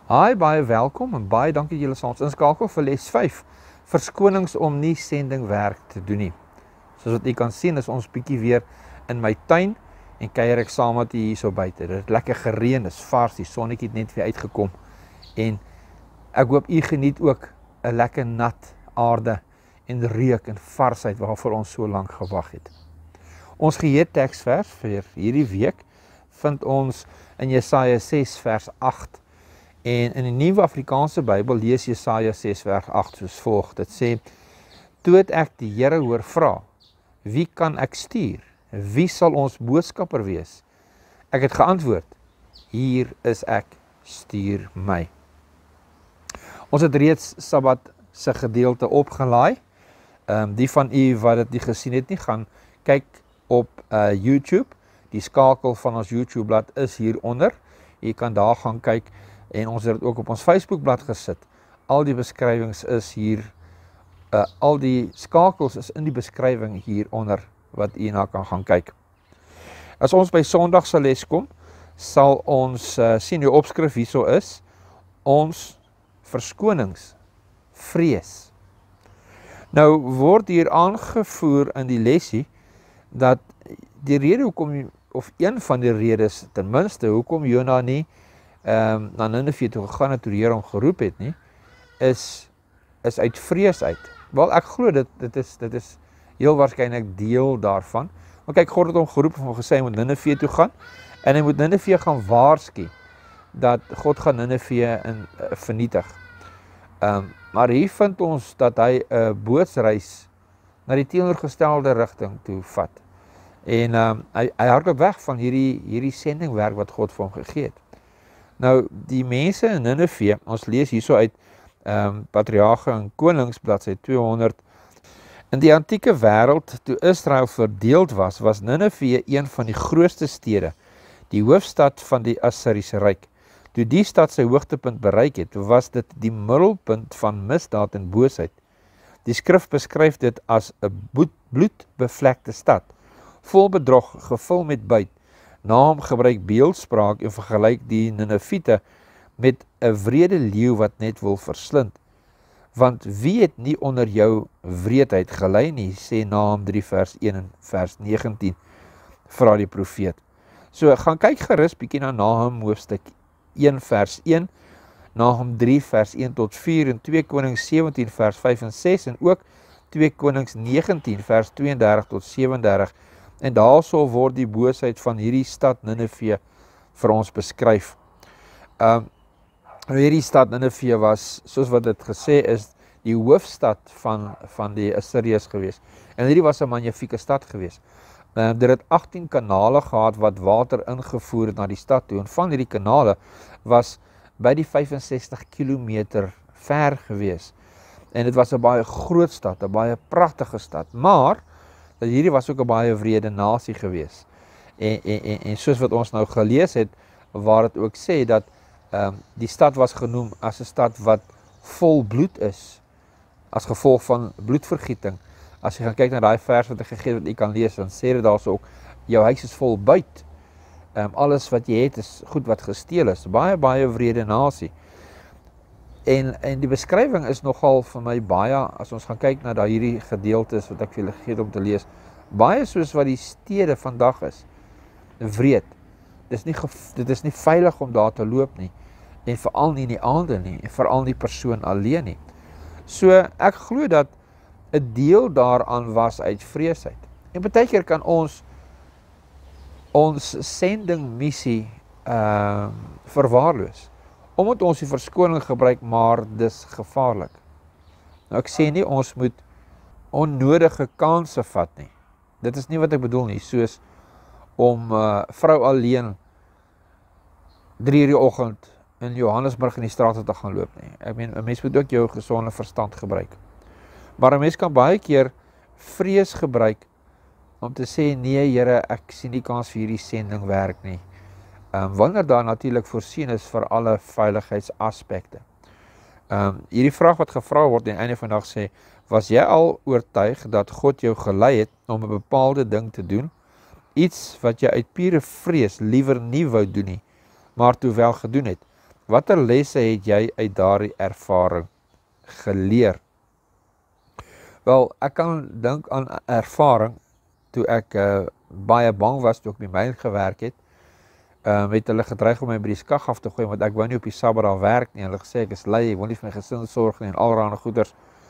Hi, baie welkom en baie dankie dat julle saam inskakel vir les 5. Verskonings om nie sendingwerk te doen nie. Soos wat u kan sien is ons bietjie weer in my tuin en kuier ek saam met u hier so buite. Dit het lekker gereën, is vars, die sonnetjie het net weer uitgekom. En ek hoop u geniet ook 'n lekker nat aarde en reuk en varsheid waarvoor ons so lank gewag het. Ons geheerteksvers vir hierdie week vind ons in Jesaja 6 vers 8. En in die Nuwe Afrikaanse Bybel lees Jesaja 6 vers 8 soos volg. Dit sê: "Toe het ek die Here hoor vra, wie kan ek stuur? Wie sal ons boodskapper wees? Ek het geantwoord, hier is ek, stuur my." Ons het reeds Sabbat se gedeelte opgelaai. Die van u wat dit nie gesien het nie, gaan kyk op YouTube. Die skakel van ons YouTube blad is hieronder. U kan daar gaan kyk. En ons het dit ook op ons Facebookblad gesit. Al die beskrywings is hier, al die skakels is in die beskrywing hieronder wat u na kan gaan kyk. As ons by Sondag se les kom, sal ons sien die opskrif hierso is, ons verskonings vrees. Nou word hier aangevoer in die lesie, dat die rede hoekom, of een van die redes ten minste, hoekom Jona nie na Ninive toe gegaan het toe die Here hom geroep het nie, is uit vrees uit. Wel, ek glo dit is heel waarskynlik deel daarvan. Maar kyk, God het hom geroep en hom gesê hy moet Ninive toe gaan, en hy moet Ninive gaan waarsku dat God gaan Ninive vernietig. Maar hier vind ons dat hy 'n bootsreis na die teenoorgestelde rigting toe vat. En hy hardloop weg van hierdie sendingwerk wat God vir hom gegee het. Nou, die mense in Ninive, ons lees hierso uit Patriarge en Konings, bladsy 200. In die antieke wêreld, toe Israel verdeeld was Ninive een van die grootste stede, die hoofstad van die Assiriese ryk. Toe die stad sy hoogtepunt bereik het, was dit die middelpunt van misdaad en boosheid. Die skrif beskryf dit as 'n bloedbevlekte stad, vol bedrog, gevul met buit. Naam gebruik beeldspraak en vergelyk die Niniviete met 'n wrede leeu wat net wil verslind. Want wie het nie onder jou wreedheid gelei nie, sê Naam 3 vers 1 en vers 19, vra die profeet. So, gaan kyk gerus bietjie na Nahum hoofstuk 1 vers 1, Nahum 3 vers 1 tot 4 en 2 Konings 17 vers 5 en 6 en ook 2 Konings 19 vers 32 tot 37. En daarso word die boosheid van hierdie stad Ninive vir ons beskryf. Hierdie stad Ninive was, soos wat dit gesê is, die hoofstad van die Assiriërs gewees. En hierdie was 'n magnifieke stad gewees. Dit het 18 kanale gehad wat water ingevoer het na die stad toe. En van hierdie kanale was by die 65 kilometer ver gewees. En dit was 'n baie groot stad, 'n baie pragtige stad. Maar dat hierdie was ook 'n baie wrede nasie gewees. En soos wat ons nou gelees het, waar dit ook sê dat die stad was genoem as 'n stad wat vol bloed is, as gevolg van bloedvergieting. As jy gaan kyk na daai vers wat ek gegee het wat jy kan lees, dan sê dit daarso ook, jou huis is vol buit. Alles wat jy het is goed wat gesteel is. Baie wrede nasie. En die beskrywing is nogal vir my baie, as ons gaan kyk na hierdie gedeeltes wat ek vir julle gegee het om te lees, baie soos wat die stede vandag is, wreed. Dit is nie veilig om daar te loop nie, en veral nie in die aande nie, en veral nie persoon alleen nie. So, ek glo dat 'n deel daaraan was uit vreesheid. En baie keer kan ons sendingmissie verwaarloos, omdat ons die verskoning gebruik, maar dis gevaarlik. Nou ek sê nie ons moet onnodige kansse vat nie. Dit is nie wat ek bedoel nie, soos om vrou alleen 3 uur die oggend in Johannesburg in die strate te gaan loop nie. Ek meen, 'n mens moet ook jou gesonde verstand gebruik. Maar 'n mens kan baie keer vrees gebruik om te sê, nee Here, ek sien nie kans vir hierdie sending werk nie. Wanneer daar natuurlik voorsien is vir alle veiligheidsaspekte. Hierdie vraag wat gevra word aan die einde van die dag sê, was jy al oortuig dat God jou gelei het om 'n bepaalde ding te doen? Iets wat jy uit pure vrees liewer nie wou doen nie, maar toe wel gedoen het. Watter lesse het jy uit daardie ervaring geleer? Wel, ek kan dink aan ervaring toe ek baie bang was toe ek by myn gewerk het. Het hulle gedreig om my by die skag af te gooi, want ek wou nie op die Sabbat daar werk nie. Hulle gesê ek is lui, ek wil nie vir my gesin sorg nie en allerlei goeders.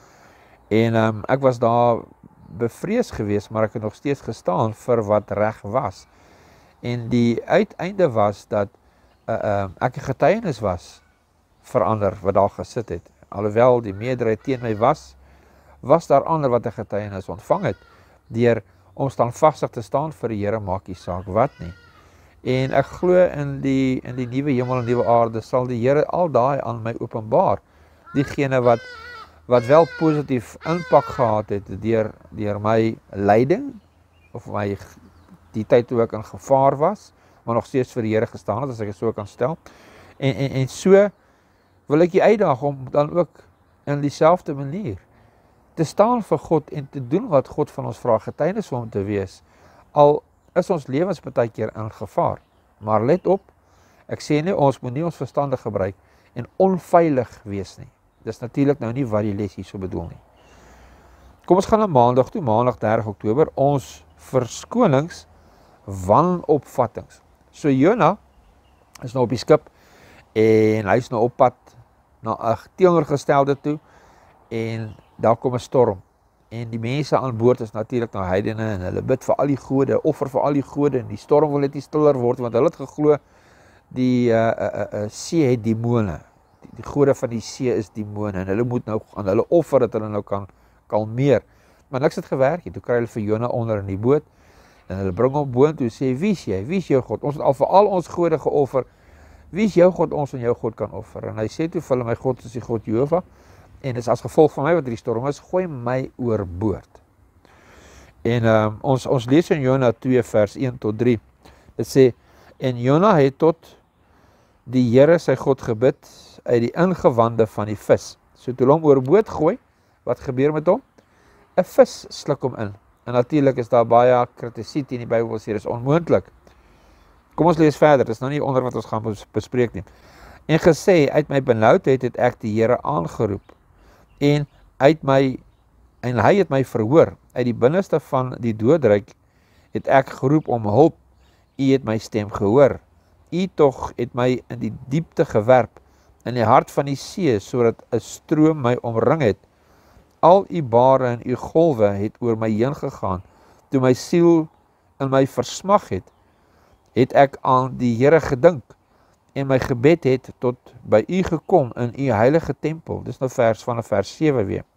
En ek was daar bevrees geweest, maar ek het nog steeds gestaan vir wat reg was. En die uiteinde was dat ek 'n getuienis was vir ander wat daar gesit het. Alhoewel die meerderheid teen my was daar ander wat 'n getuienis ontvang het deur om standvastig te staan vir die Here, maak nie saak wat nie. En ek glo in die nuwe hemel en nuwe aarde sal die Here al daai aan my openbaar. Diegene wat wel positief impak gehad het deur my lyding of my die tyd toe ek in gevaar was, maar nog steeds vir die Here gestaan het, as ek dit so kan stel. En so wil ek jy uitdaag om dan ook in dieselfde manier te staan vir God en te doen wat God van ons vra, getuienis vir hom te wees. Al is ons lewens baie keer in gevaar. Maar let op, ek sê nie ons moet nie ons verstande gebruik en onveilig wees nie. Dis natuurlik nou nie wat die les hier so bedoel nie. Kom ons gaan na maandag toe, maandag 30 Oktober, ons verskonings wanopvattings. So Jona is nou op die skip en hy is nou op pad na 'n teenoorgestelde toe en daar kom 'n storm. En die mense aan boord is natuurlik nou heidene en hulle bid vir al die gode, offer vir al die gode en die storm wil net nie stiller word want hulle het geglo die see het demone. Die gode van die see is demone en hulle moet nou aan hulle offer dat hulle nou kan kalmeer. Maar niks het gewerk nie. Toe kry hulle vir Jona onder in die boot en hulle bring hom boontoe en sê wie is jy? Wie is jou God? Ons het al vir al ons gode geoffer. Wie is jou God? Ons en jou God kan offer. En hy sê toe vir hulle, my God is die God Jehova. En dis as gevolg van my wat die storm is, gooi my oorboord. En ons lees in Jona 2 vers 1 tot 3. Dit sê, en Jona het tot die Here sy God gebid uit die ingewande van die vis. So toe hom oorboord gooi, wat gebeur met hom? 'n Vis sluk hom in. En natuurlik is daar baie kritiek in die Bybel sê dis onmoontlik. Kom ons lees verder, dis nou nie onder wat ons gaan bespreek nie. En gesê, uit my benoudheid het ek die Here aangeroep. En hy het my verhoor. Uit die binneste van die doodryk het ek geroep om hulp. U het my stem gehoor. U tog het my in die diepte gewerp, in die hart van die see, sodat 'n stroom my omring het. Al u bare en u golwe het oor my heen gegaan. Toe my siel in my versmag het ek aan die Here gedink en my gebed het tot by u gekom in u heilige tempel. Dis nou vers 7 weer.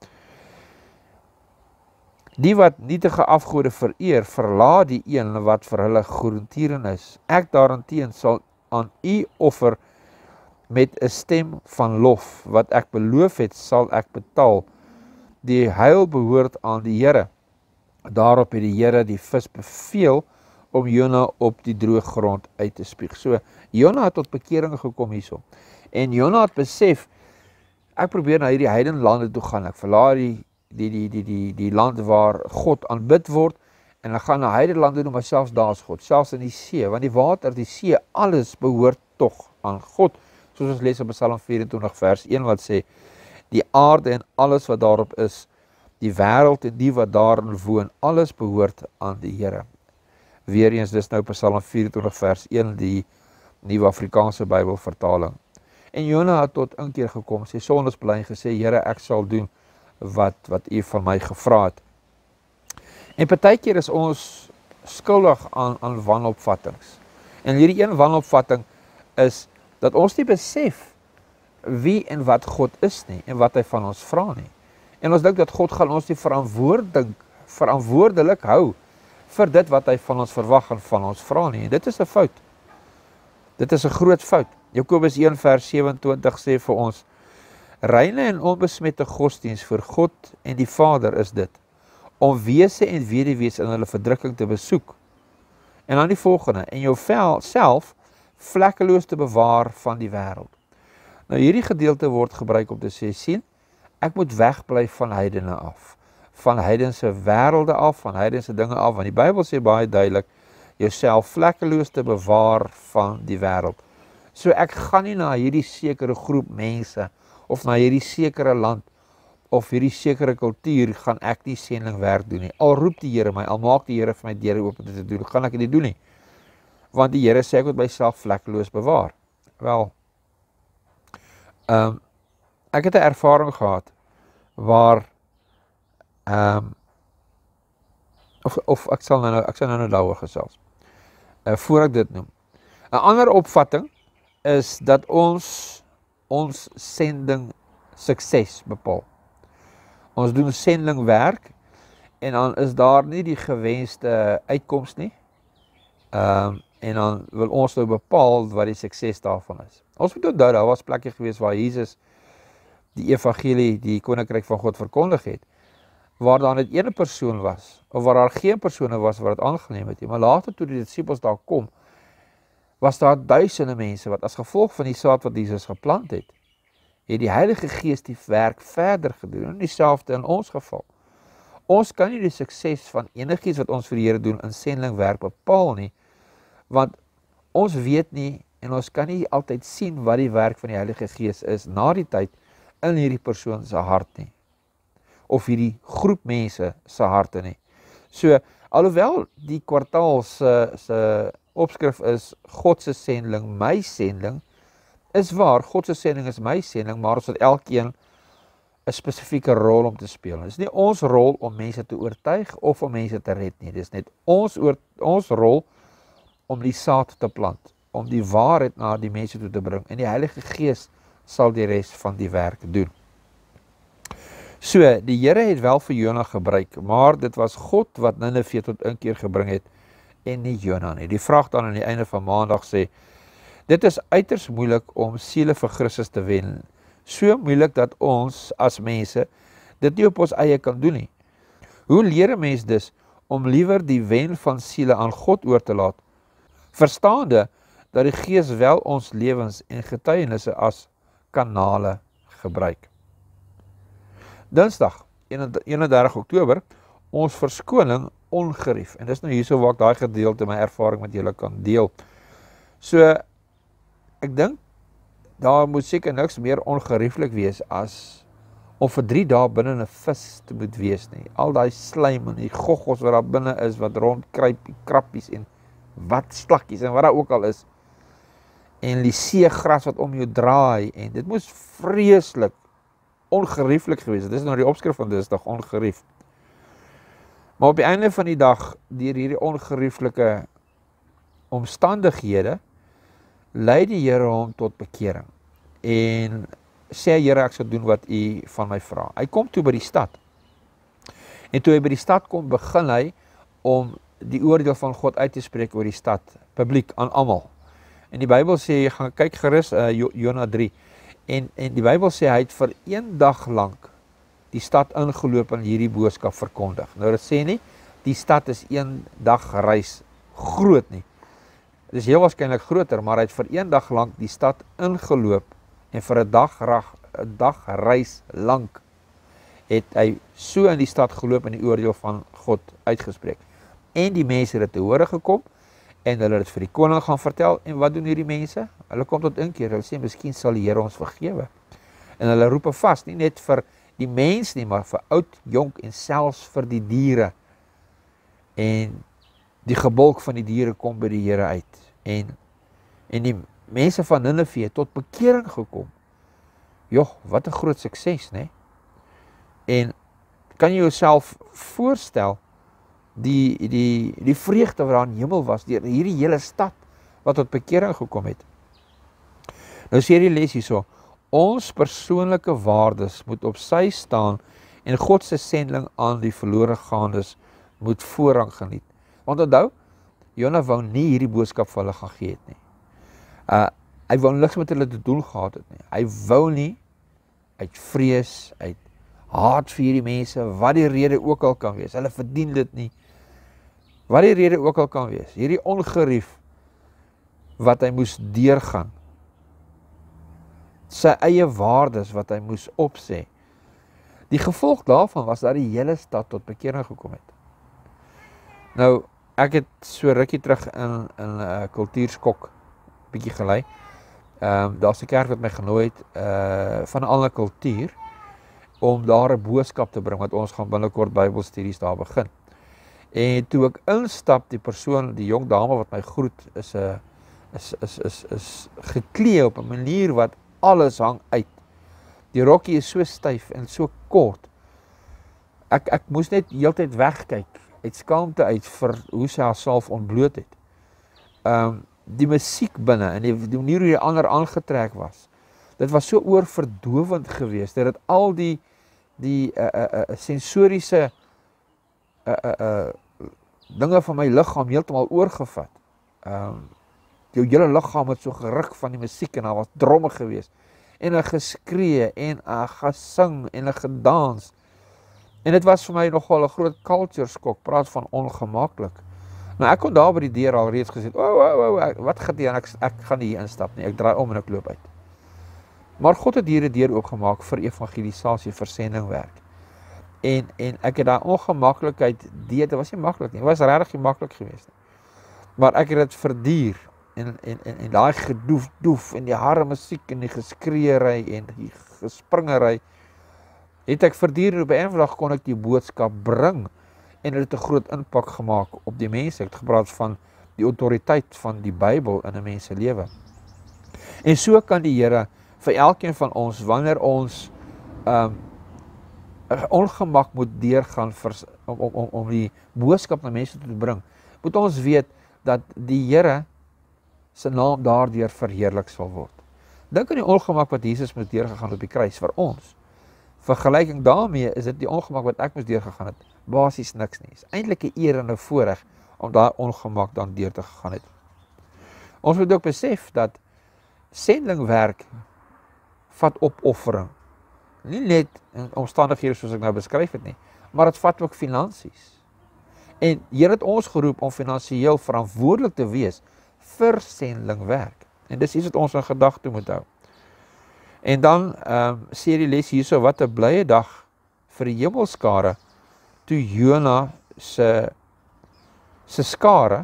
Die wat nietige afgode vereer, verlaat die een wat vir hulle goedertieren is. Ek daarenteen sal aan u offer met 'n stem van lof. Wat ek beloof het, sal ek betaal. Die heil behoort aan die Here. Daarop het die Here die vis beveel om Jona op die droë grond uit te spieg. So, Jona het tot bekering gekom hierso. En Jona het besef, ek probeer na hierdie heidenlande toe gaan. Ek verlaat die land waar God aanbid word en ek gaan na heidenlande toe, maar selfs daar is God, selfs in die see, want die water, die see, alles behoort tog aan God. Soos ons lees op Psalm 24 vers 1 wat sê, die aarde en alles wat daarop is, die wêreld en die wat daarin woon, alles behoort aan die Here. Weereens, dis nou Psalm 24 vers 1, die Nuwe Afrikaanse Bybelvertaling. En Jona het tot inkeer gekom, sy sondes bely en gesê, Here, ek sal doen wat u van my gevra het. En partykeer is ons skuldig aan wanopvattings. En hierdie een wanopvatting is dat ons nie besef wie en wat God is nie en wat hy van ons vra nie. En ons dink dat God gaan ons nie verantwoordelik hou vir dit wat hy van ons verwag en van ons vra nie. En dit is 'n fout. Dit is 'n groot fout. Jakobus 1 vers 27 sê vir ons, reine en onbesmette godsdiens voor God en die Vader is dit, om wese en weduwees in hulle verdrukking te besoek. En dan die volgende, en jou self vlekkeloos te bewaar van die wêreld. Nou hierdie gedeelte word gebruik om te sê, sien, ek moet wegbly van heidene af, van heidense wêrelde af, van heidense dinge af, want die Bybel sê baie duidelik, jouself vlekkeloos te bewaar van die wêreld. So ek gaan nie na hierdie sekere groep mense, of na hierdie sekere land, of hierdie sekere kultuur, gaan ek nie sendingwerk doen nie. Al roep die Here my, al maak die Here vir my deure oop om dit te doen, gaan ek dit nie doen nie. Want die Here sê ek moet myself vlekkeloos bewaar. Wel, ek het 'n ervaring gehad, waar, of ek sal nou daaroor gesels, voor ek dit noem. 'n ander opvatting is dat ons sending sukses bepaal. Ons doen sendingwerk, en dan is daar nie die gewenste uitkoms nie, en dan wil ons nou bepaal wat die sukses daarvan is. Ons moet onthou, daar was plekke gewees waar Jesus die evangelie, die koninkryk van God verkondig het, waar daar net een persoon was, of waar daar geen persone was wat het aangeneem het nie. Maar later toe die disippels daar kom, was daar duisende mense wat as gevolg van die saad wat Jesus geplant het die Heilige Gees die werk verder gedoen, en dieselfde in ons geval. Ons kan nie die sukses van enigiets wat ons vir die Here doen in sendingwerk bepaal nie, want ons weet nie, en ons kan nie altyd sien wat die werk van die Heilige Gees is na die tyd in hierdie persoon se hart nie, of hierdie groep mense se harte nie. So, alhoewel die kwartaal se opskrif is God se sending, my sending, is waar, God se sending is my sending, maar ons het elkeen 'n spesifieke rol om te speel. Dit is nie ons rol om mense te oortuig of om mense te red nie. Dit is net ons rol om die saad te plant, om die waarheid na die mense toe te bring, en die Heilige Gees sal die res van die werk doen. So, die Here het wel vir Jona gebruik, maar dit was God wat Nineve tot inkeer gebring het, en nie Jona nie. Die vraag dan aan die einde van maandag sê, dit is uiters moeilik om siele vir Christus te wen. So moeilik dat ons as mense dit nie op ons eie kan doen nie. Hoe leer 'n mens dus om liewer die wen van siele aan God oor te laat, verstaande dat die Gees wel ons lewens en getuienisse as kanale gebruik. Dinsdag, 31 Oktober, ons verskoning ongerief. En dis nou hierso waar ek daai gedeelte my ervaring met julle kan deel. So, ek dink, daar moet seker niks meer ongerieflik wees as om vir 3 dae binne 'n vis te moet wees nie. Al daai slijm en die goggels wat daar binne is, wat rondkruip, die krappies en wat slakkies en wat daar ook al is. En die seegras wat om jou draai, en dit moes vreeslik ongerieflik gewees. Dit is nou die opskrif van Dinsdag, ongerief. Maar op die einde van die dag, deur hierdie ongerieflike omstandighede, lei die Here hom tot bekering. En sê, Here, ek sal doen wat U van my vra. Hy kom toe by die stad. En toe hy by die stad kom, begin hy om die oordeel van God uit te spreek oor die stad, publiek, aan almal. En die Bybel sê, jy gaan kyk gerus, Jona 3, en die Bybel sê, hy het vir 1 dag lank die stad ingeloop en hierdie boodskap verkondig. Nou dit sê nie, die stad is 1 dag reis groot nie. Dit is heel waarskynlik groter, maar hy het vir 1 dag lank die stad ingeloop, en vir 'n dag reis lank het hy so in die stad geloop en die oordeel van God uitgespreek. En die mense het te hore gekom, en hulle het dit vir die koning gaan vertel, en wat doen hierdie mense? Hulle kom tot inkeer, hulle sê, miskien sal die Here ons vergewe. En hulle roep vas, nie net vir die mens nie, maar vir oud, jonk en selfs vir die diere. En die gebulk van die diere kom by die Here uit. En die mense van Nineve het tot bekering gekom. Joh, wat 'n groot sukses, né? En kan jy jouself voorstel die vreugde wat daar in hemel was deur hierdie hele stad wat tot bekering gekom het. Nou sê die les hierso, ons persoonlike waardes moet op sy staan en God se sending aan die verlore gaandes moet voorrang geniet. Want onthou, Jona wou nie hierdie boodskap vir hulle gaan gee het nie. Hy wou niks met hulle te doen gehad het nie. Hy wou nie uit vrees, uit haat vir hierdie mense, wat die rede ook al kan wees. Hulle verdien dit nie. Wat die rede ook al kan wees. Hierdie ongerief wat hy moes deurgaan. Sy eie waardes wat hy moes opsê. Die gevolg daarvan was dat die hele stad tot bekering gekom het. Nou, ek het so rukkie terug in 'n kultuurskok bietjie gelei. Daar's 'n kerk wat my genooi het van 'n ander kultuur om daar 'n boodskap te bring, want ons gaan binnekort Bybelstudies daar begin. En toe ek instap, die persoon, die jong dame wat my groet, is geklee op 'n manier wat alles hang uit. Die rokkie is so styf en so kort. Ek moes net heeltyd wegkyk, uit skaamte uit vir hoe sy haarself ontbloot het. Die musiek binne en die manier hoe die ander aangetrek was. Dit was so oorverdowend geweest dat dit al die sensoriese dinge van my liggaam heeltemal oorgevat. Jou hele liggaam het so geruk van die musiek en daar was dromme geweest. En 'n geskree en 'n gesing en 'n gedans. En dit was vir my nogal 'n groot culture skok, praat van ongemaklik. Nou ek kon daar by die deur al reeds gesê, wat gebeur? Ek gaan nie hier instap nie. Ek draai om en ek loop uit. Maar God het hier 'n deur oopgemaak vir evangelisasie, vir sendingwerk. En ek het daai ongemaklikheid, dit was nie maklik nie. Dit was regtig nie maklik geweest nie. Maar ek het dit verduur en daai gedoef en die harde musiek en die geskreeery en die gespringery het ek verduur en op 'n eendag kon ek die boodskap bring en dit het 'n groot impak gemaak op die mense. Ek het gepraat van die autoriteit van die Bybel in 'n mens se lewe. En so kan die Here vir elkeen van ons, wanneer ons ongemak moet deurgaan om die boodskap na mense toe te bring, moet ons weet dat die Here se naam daardeur verheerlik sal word. Dink aan die ongemak wat Jesus moes deurgegaan op die kruis vir ons. Vergelyking daarmee is dit die ongemak wat ek moes deurgegaan het, basies niks nie. Is eintlik 'n eer en 'n voorreg om daai ongemak dan deur te gegaan het. Ons moet ook besef dat sendingwerk vat opoffering. Nie net in omstandighede soos ek nou beskryf het nie, maar dit vat ook finansies. En Here het ons geroep om finansiëel verantwoordelik te wees vir sendingwerk. En dis iets wat ons in gedagte moet hou. En dan sê die les hierso, wat 'n blye dag vir die hemelskare toe Jona se skare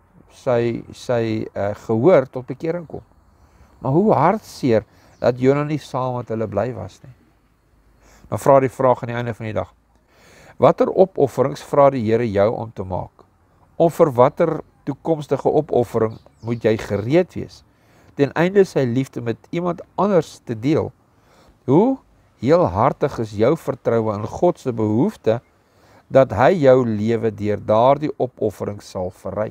sy gehoor tot bekering kom. Maar hoe hartseer dat Jona nie saam met hulle bly was nie. Dan vra die vraag aan die einde van die dag: watter opofferings vra die Here jou om te maak? Of vir watter toekomstige opoffering moet jy gereed wees ten einde sy liefde met iemand anders te deel? Hoe heelhartig is jou vertroue in God se behoefte dat hy jou lewe deur daardie opoffering sal verryk?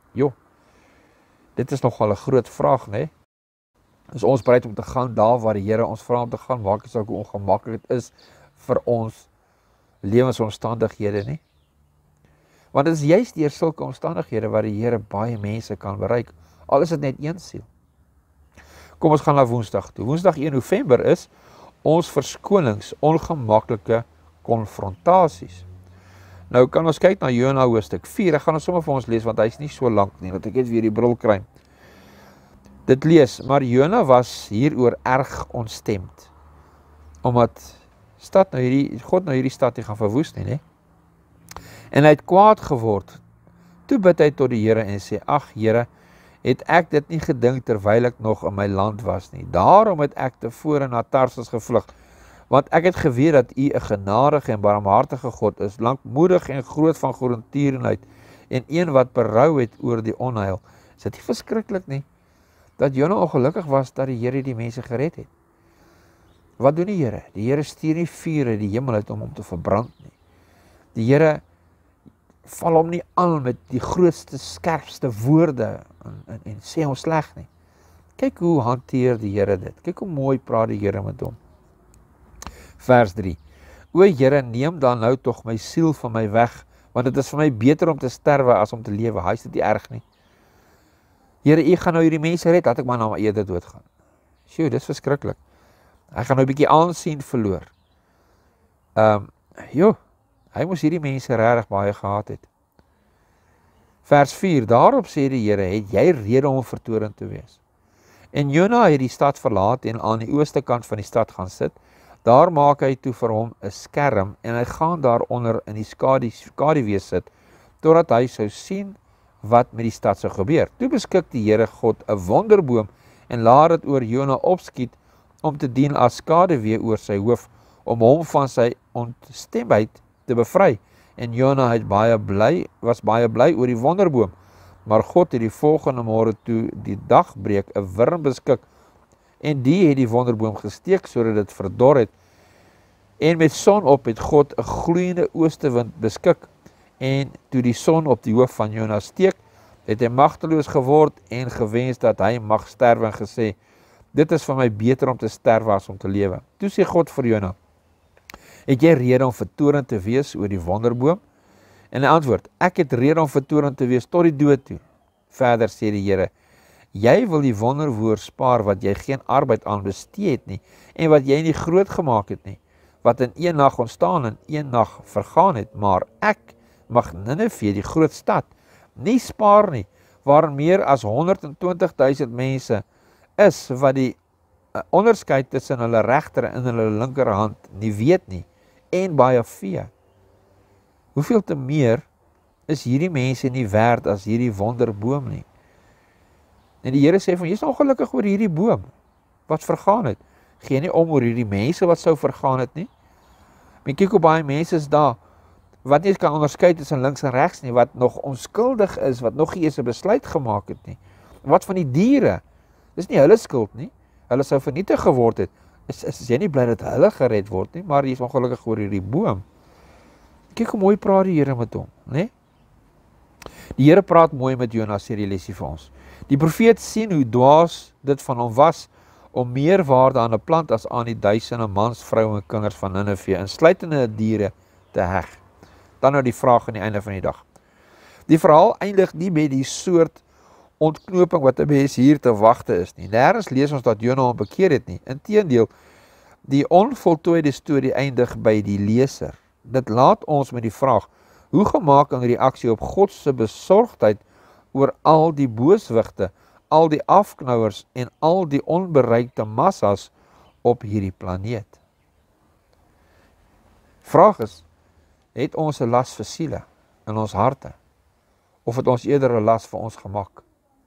Dit is nogal 'n groot vraag, né? Is ons bereid om te gaan daar waar die Here ons vra om te gaan, maak dit saak hoe ongemaklik dit is vir ons lewensomstandighede, nie? Want dit is juist deur sulke omstandighede waar die Here baie mense kan bereik, al is dit net een siel. Kom ons gaan na Woensdag toe. Woensdag 1 November is ons verskonings, ongemaklike konfrontasies. Nou kan ons kyk na Jona hoofstuk 4. Ek gaan dit sommer vir ons lees want hy's nie so lank nie, dat ek net weer die bril kry. Dit lees: maar Jona was hieroor erg ontstemd, omdat God nou hierdie stad nie gaan verwoes nie, né? En hy het kwaad geword. Toe bid hy tot die Here en sê: ag Here, het ek dit nie gedink terwyl ek nog in my land was nie. Daarom het ek tevore na Tarsus gevlug, want ek het geweet dat U 'n genadige en barmhartige God is, lankmoedig en groot van goedertierenheid, en een wat berou het oor die onheil. Is dit nie verskriklik nie? Dat Jona ongelukkig was dat die Here die mense gered het. Wat doen die Here? Die Here stuur nie vuur uit die hemel uit om hom te verbrand nie. Die Here val hom nie aan met die grootste, skerpste woorde en sê hom sleg nie. Kyk hoe hanteer die Here dit. Kyk hoe mooi praat die Here met hom. Vers 3. O Here, neem dan nou tog my siel van my weg, want dit is vir my beter om te sterwe as om te lewe. Hy is dit nie erg nie. Here, U gaan nou hierdie mense red, laat ek maar nou eerder doodgaan. Sjoe, dis verskriklik. Hy gaan nou 'n bietjie aansien verloor. Hy moes hierdie mense regtig baie gehaat het. Vers 4, daarop sê die Here, het jy rede om vertorend te wees? En Jona het die stad verlaat en aan die ooste kant van die stad gaan sit. Daar maak hy toe vir hom 'n skerm en hy gaan daaronder in die skaduwee sit, totdat hy sou sien wat met die stad sou gebeur. Toe beskik die Here God 'n wonderboom en laat dit oor Jona opskiet om te dien as skaduwee oor sy hoof, om hom van sy ontstemheid te bevry. En Jona was baie bly oor die wonderboom, maar God het die volgende môre toe die dag breek 'n wurm beskik, en die het die wonderboom gesteek sodat dit verdor het. En met son op het God 'n gloeiende oostewind beskik, en toe die son op die hoof van Jona steek, het hy magteloos geword en gewens dat hy mag sterwe en gesê, dit is vir my beter om te sterwe as om te lewe. Toe sê God vir Jona, het jy rede om vertoornd te wees oor die wonderboom? En hy antwoord, ek het rede om vertoornd te wees tot die dood toe. Verder sê die Here, jy wil die wonderwoord spaar wat jy geen arbeid aan bestee het nie, en wat jy nie groot gemaak het nie, wat in een nag ontstaan en een nag vergaan het, maar ek mag Ninive, die groot stad, nie spaar nie, waarin meer as 120.000 mense is, wat die onderskeid tussen hulle regter en hulle linkerhand nie weet nie, en baie vee. Hoeveel te meer is hierdie mense nie werd as hierdie wonderboom nie? En die Here sê van, jy is ongelukkig oor hierdie boom, wat vergaan het. Gee nie om oor hierdie mense wat sou vergaan het nie. Maar kyk hoe baie mense is daar, wat nie kan onderskei tussen links en regs nie, wat nog onskuldig is, wat nog nie eens 'n besluit gemaak het nie. Wat van die diere? Dis nie hulle skuld nie. Hulle sou vernietig geword het. Is jy nie bly dat hulle gered word nie, maar jy is ongelukkig oor hierdie boom. Kyk hoe mooi praat die Here met hom, né? Die Here praat mooi met Jona, sê die lesie vir ons. Die profeet sien hoe dwaas dit van hom was om meer waarde aan 'n plant as aan die duisende mans, vroue en kinders van Ninive, insluitende diere, te heg. Dan nou die vraag aan die einde van die dag. Die verhaal eindig nie met die soort ontknoping wat 'n mens hier te wagte is nie. Nêrens lees ons dat Jona hom bekeer het nie. Inteendeel, die onvoltooide storie eindig by die leser. Dit laat ons met die vraag, hoe gemaak in reaksie op God se besorgdheid oor al die booswigte, al die afknouers en al die onbereikte massas op hierdie planeet. Vraag is, het ons 'n las vir siele in ons harte, of het ons eerder 'n las vir ons gemak?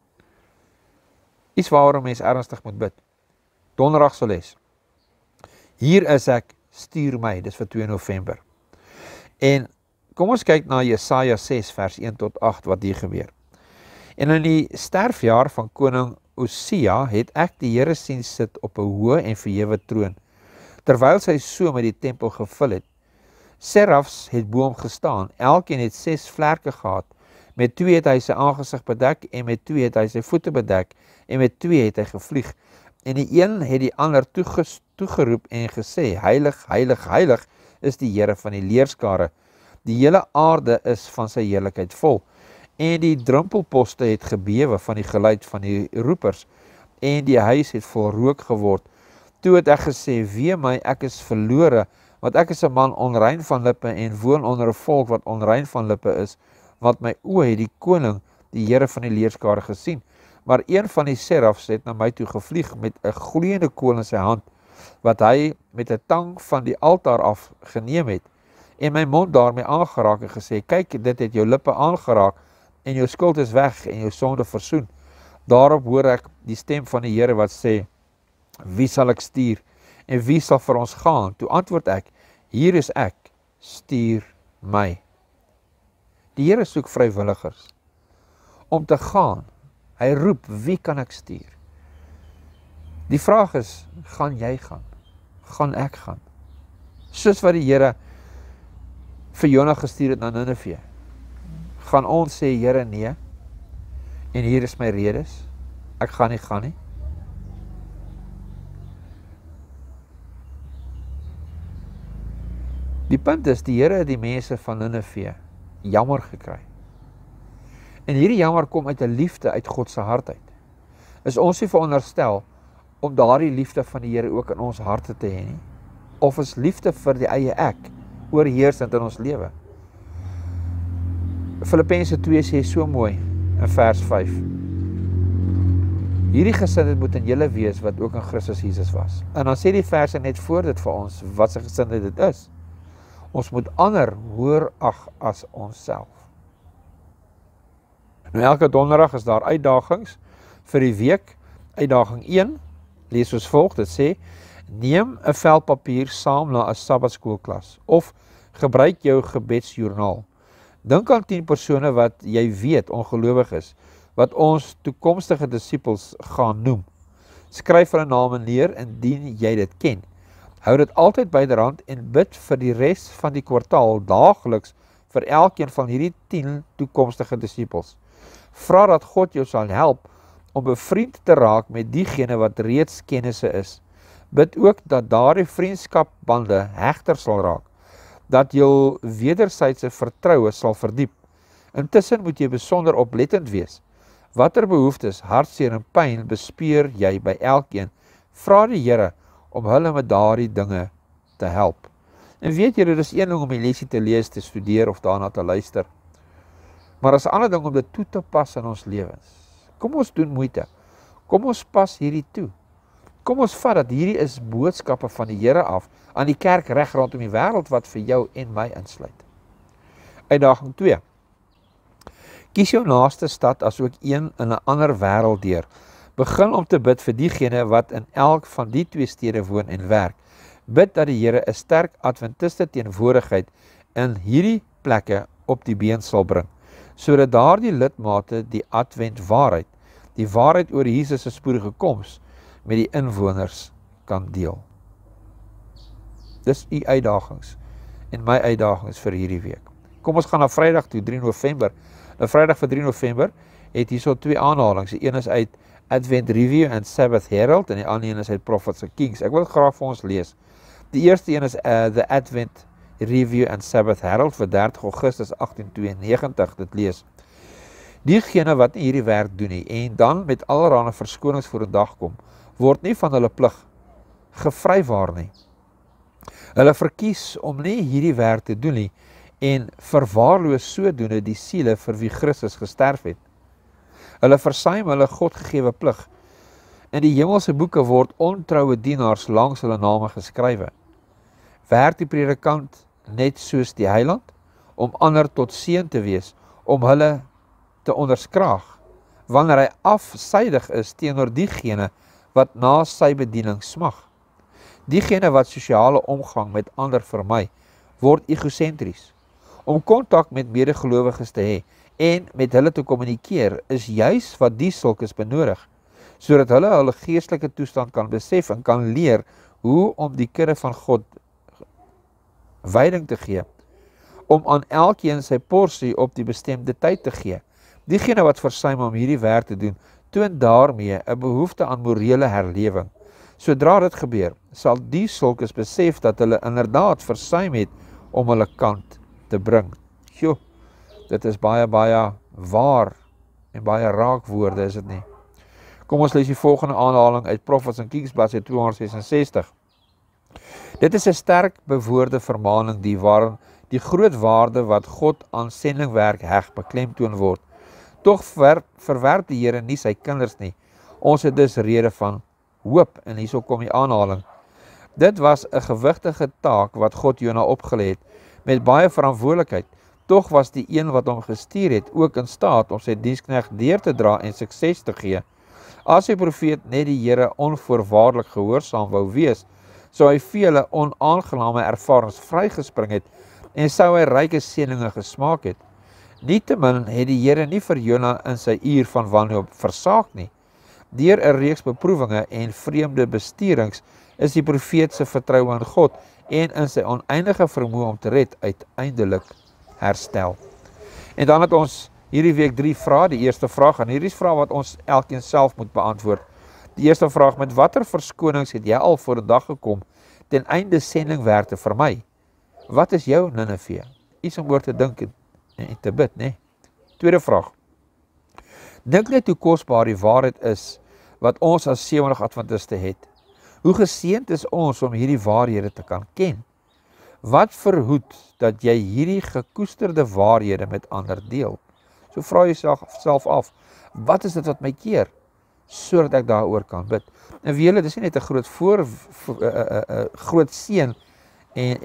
Iets waarom mens ernstig moet bid. Donderdag se les. Hier is ek, stuur my, dis vir 2 November. En kom ons kyk na Jesaja 6 vers 1 tot 8 wat hier gebeur. En in die sterfjaar van koning Osia het ek die Here sien sit op 'n hoë en verhewe troon, terwyl sy so met die tempel gevul het. Serafs het bo hom gestaan, elkeen het 6 vlerke gehad, met 2 het hy sy aangesig bedek, en met 2 het hy sy voete bedek, en met 2 het hy gevlieg. En die een het die ander toegeroep en gesê, heilig, heilig, heilig is die Here van die leerskare. Die hele aarde is van sy heerlikheid vol. En die drumpelposte het gebewe van die geluid van die roepers, en die huis het vol rook geword. Toe het ek gesê, wee my, ek is verlore, want ek is 'n man onrein van lippe en woon onder 'n volk wat onrein van lippe is, want my oë het die koning, die Here van die leerskare gesien. Maar een van die serafs het na my toe gevlieg met 'n gloeiende kool in sy hand, wat hy met 'n tang van die altaar af geneem het, en my mond daarmee aangeraak en gesê, kyk, dit het jou lippe aangeraak, en jou skuld is weg en jou sonde versoen. Daarop hoor ek die stem van die Here wat sê, wie sal ek stuur, en wie sal vir ons gaan? Toe antwoord ek, hier is ek, stuur my. Die Here soek vrywilligers om te gaan. Hy roep, wie kan ek stuur? Die vraag is, gaan jy gaan? Gaan ek gaan? Soos wat die Here vir Jona gestuur het na Ninive. Gaan ons sê, Here, nee, en hier is my redes, ek gaan nie. Die punt is, die Here het die mense van Ninive jammer gekry. En hierdie jammer kom uit 'n liefde uit God se hart uit. Is ons nie veronderstel om daardie liefde van die Here ook in ons harte te hê nie? Of is liefde vir die eie ek oorheersend in ons lewe? Filippense 2 sê so mooi in vers 5. Hierdie gesindheid moet in julle wees wat ook in Christus Jesus was. En dan sê die verse net voor dit vir ons wat se gesindheid dit is. Ons moet ander hoër ag as onsself. Nou elke donderdag is daar uitdagings vir die week Uitdaging 1, lees soos volg, dit sê, neem 'n vel papier saam na 'n sabbatskoolklas, of gebruik jou gebedsjoernaal. Dink aan 10 persone wat jy weet ongelowig is, wat ons toekomstige disippels gaan noem. Skryf hulle name neer indien jy dit ken. Hou dit altyd byderhand en bid vir die res van die kwartaal daagliks vir elkeen van hierdie 10 toekomstige disippels. Vra dat God jou sal help om bevriend te raak met diegene wat reeds kennisse is. Bid ook dat daardie vriendskapbande hegter sal raak, dat jou wederwysige vertroue sal verdiep. Intussen moet jy besonder oplettend wees. Watter behoeftes, hartseer en pyn bespeer jy by elkeen? Vra die Here om hulle met daardie dinge te help. En weet julle, dis een ding om die lesie te lees, te studeer of daarna te luister. Maar is 'n ander ding om dit toe te pas in ons lewens. Kom ons doen moeite. Kom ons pas hierdie toe. Kom ons vat dat hierdie is boodskappe van die Here af aan die kerk reg rondom die wêreld wat vir jou en my insluit. Uitdaging 2. Kies jou naaste stad as ook een in 'n ander wêreld deur. Begin om te bid vir diegene wat in elk van die 2 stede woon en werk. Bid dat die Here 'n sterk adventiste teenwoordigheid in hierdie plekke op die been sal bring, sodat daardie lidmate die advent waarheid, die waarheid oor Jesus se spoedige koms met die inwoners kan deel. Dis u uitdagings en my uitdagings vir hierdie week. Kom ons gaan na Vrydag toe, 3 November. Nou Vrydag vir 3 November het hierso 2 aanhalings. Die een is uit Advent Review and Sabbath Herald en die ander een is uit Prophets and Kings. Ek wil dit graag vir ons lees. Die eerste een is the Advent Review and Sabbath Herald vir 30 Augustus 1892. Dit lees: diegene wat nie hierdie werk doen nie en dan met allerlei verskonings voor 'n dag kom, word nie van hulle plig gevrywaar nie. Hulle verkies om nie hierdie werk te doen nie en verwaarloos sodoende die siele vir wie Christus gesterf het. Hulle versuim hulle Godgegewe plig. In die hemelse boeke word ontroue dienaars langs hulle name geskrywe. Werk die predikant net soos die heiland, om ander tot seën te wees, om hulle te onderskraag, wanneer hy afsydig is teenoor diegene wat na sy bediening smag. Diegene wat sosiale omgang met ander vermy, word egosentries. Om kontak met medegelowiges te hê en met hulle te kommunikeer, is juis wat die sulkes benodig, sodat hulle hulle geestelike toestand kan besef en kan leer hoe om die kudde van God wyding te gee, om aan elkeen sy porsie op die bestemde tyd te gee. Diegene wat versuim om hierdie werk te doen, toon daarmee 'n behoefte aan morele herlewing. Sodra dit gebeur, sal die sulkes besef dat hulle inderdaad versuim het om hulle kant te bring. Jo, dit is baie waar en baie raak woorde, is dit nie? Kom ons lees die volgende aanhaling uit Prophets and Kings bladsy 266. Dit is 'n sterk bewoorde vermaning waarin die groot waarde wat God aan sendingwerk heg beklemtoon word. Tog verwerp die Here nie sy kinders nie. Ons het dus rede van hoop, en hierso kom die aanhaling. Dit was 'n gewigtige taak wat God Jona opgelê het, met baie verantwoordelikheid. Tog was die een wat hom gestuur het ook in staat om sy diensknegt deur te dra en sukses te gee. As die profeet net die Here onvoorwaardelik gehoorsaam wou wees, sou hy vele onaangename ervarings vrygespring het en sou hy ryke seëninge gesmaak het. Nietemin het die Here nie vir Jona in sy uur van wanhoop versaak nie. Deur 'n reeks beproewinge en vreemde besturings is die profeet se vertroue in God en in sy oneindige vermoë om te red uiteindelik herstel. En dan het ons hierdie week 3 vrae. Die eerste vraag, en hierdie is vrae wat ons elkeen self moet beantwoord. Die eerste vraag: met watter verskonings het jy al voor 'n dag gekom ten einde sendingwerk te vermy? Wat is jou Nineve? Iets om oor te dink en te bid, né? Tweede vraag: dink net hoe kosbaar die waarheid is wat ons as 70 Adventiste het. Hoe geseënd is ons om hierdie waarhede te kan ken. Wat verhoed dat jy hierdie gekoesterde waarhede met ander deel? So vra jouself af, wat is dit wat my keer, sodat ek daaroor kan bid? En wie julle, dis nie net 'n groot seën en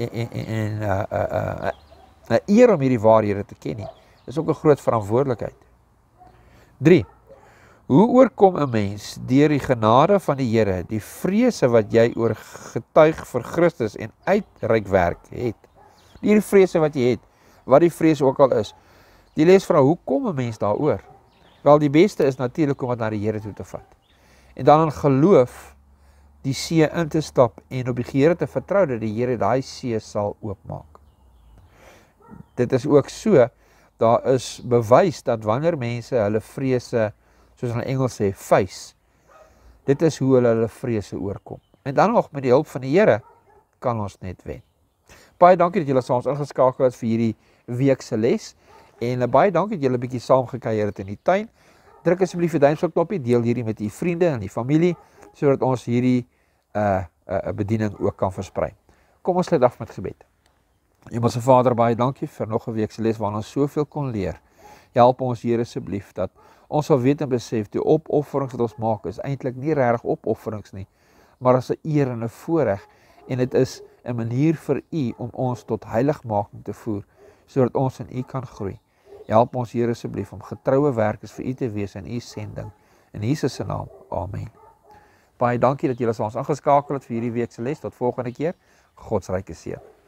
'n eer om hierdie waarhede te ken nie. Dis ook 'n groot verantwoordelikheid. 3. Hoe oorkom 'n mens deur die genade van die Here die vrese wat jy oor getuig vir Christus en uitreikwerk het? Die vrese wat jy het, wat die vrees ook al is. Die leesvra, hoe kom 'n mens daaroor? Wel, die beste is natuurlik om dit na die Here toe te vat. En dan in geloof die see in te stap en op die Here te vertrou dat die Here daai see sal oopmaak. Dit is ook so, daar is bewys dat wanneer mense hulle vrese, soos in Engels sê, face, dit is hoe hulle vrese oorkom. En dan nog met die hulp van die Here kan ons net wen. Baie dankie dat julle saam ons ingeskakel het vir hierdie week se les. En baie dankie dat julle 'n bietjie saam gekuier het in die tuin. Druk asseblief die duimstok knoppie, deel hierdie met u vriende en die familie, sodat ons hierdie bediening ook kan versprei. Kom ons sluit af met gebed. Hemelse Vader, baie dankie vir nog 'n week se les waarin ons soveel kon leer. Help ons Here asseblief dat ons sal weet en besef die opofferings wat ons maak is eintlik nie regtig opofferings nie, maar as 'n eer en 'n voorreg, en dit is 'n manier vir U om ons tot heiligmaking te voer, sodat ons in U kan groei. Help ons Here asseblief om getroue werkers vir U te wees in U sending. In Jesus se naam. Amen. Baie dankie dat julle ons ingeskakel het vir hierdie week se les. Tot volgende keer. God se ryke seën.